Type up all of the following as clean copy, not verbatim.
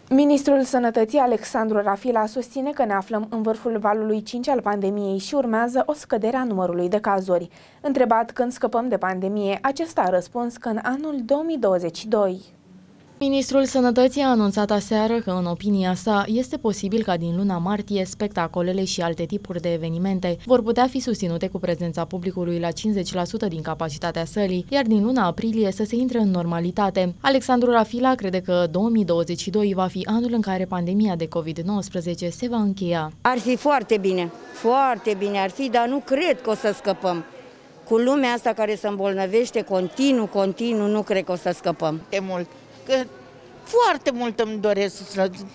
Ministrul Sănătății Alexandru Rafila susține că ne aflăm în vârful valului 5 al pandemiei și urmează o scădere a numărului de cazuri. Întrebat când scăpăm de pandemie, acesta a răspuns că în anul 2022. Ministrul Sănătății a anunțat aseară că, în opinia sa, este posibil ca din luna martie spectacolele și alte tipuri de evenimente vor putea fi susținute cu prezența publicului la 50% din capacitatea sălii, iar din luna aprilie să se intre în normalitate. Alexandru Rafila crede că 2022 va fi anul în care pandemia de COVID-19 se va încheia. Ar fi foarte bine ar fi, dar nu cred că o să scăpăm. Cu lumea asta care se îmbolnăvește continuu, nu cred că o să scăpăm. Că foarte mult îmi doresc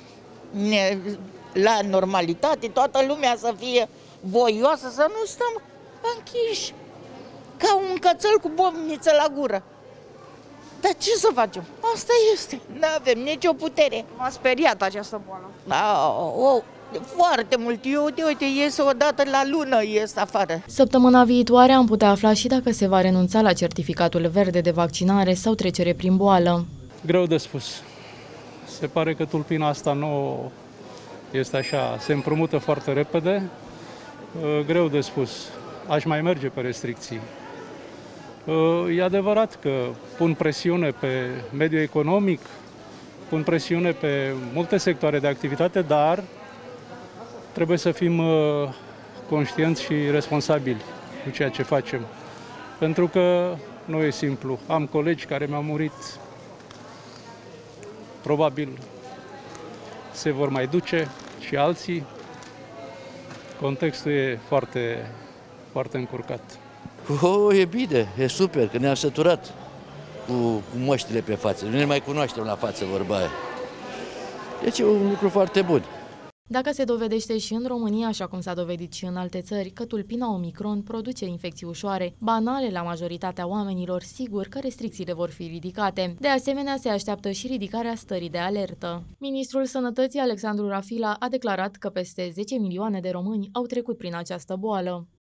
la normalitate, toată lumea să fie voioasă, să nu stăm închiși ca un cățel cu bomniță la gură. Dar ce să facem? Asta este. Nu avem nicio putere. M-a speriat această boală. Foarte mult. Eu, uite, ies o dată la lună, ies afară. Săptămâna viitoare am putea afla și dacă se va renunța la certificatul verde de vaccinare sau trecere prin boală. Greu de spus. Se pare că tulpina asta nu este așa, se împrumută foarte repede. Greu de spus. Aș mai merge pe restricții. E adevărat că pun presiune pe mediul economic, pun presiune pe multe sectoare de activitate, dar trebuie să fim conștienți și responsabili cu ceea ce facem. Pentru că nu e simplu. Am colegi care mi-au murit. Probabil se vor mai duce și alții. Contextul e foarte încurcat. E bine, e super, că ne-am săturat cu măștile pe față. Nu ne mai cunoaștem la față, vorba aia. Deci e un lucru foarte bun. Dacă se dovedește și în România, așa cum s-a dovedit și în alte țări, că tulpina Omicron produce infecții ușoare, banale la majoritatea oamenilor, sigur că restricțiile vor fi ridicate. De asemenea, se așteaptă și ridicarea stării de alertă. Ministrul Sănătății Alexandru Rafila a declarat că peste 10 milioane de români au trecut prin această boală.